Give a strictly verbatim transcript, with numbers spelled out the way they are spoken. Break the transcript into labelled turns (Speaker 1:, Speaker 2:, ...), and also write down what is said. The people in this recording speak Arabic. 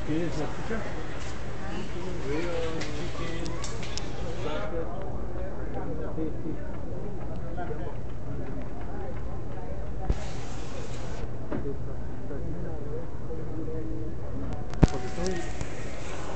Speaker 1: Here's the picture. Real chicken, sausage, tasty. For the story.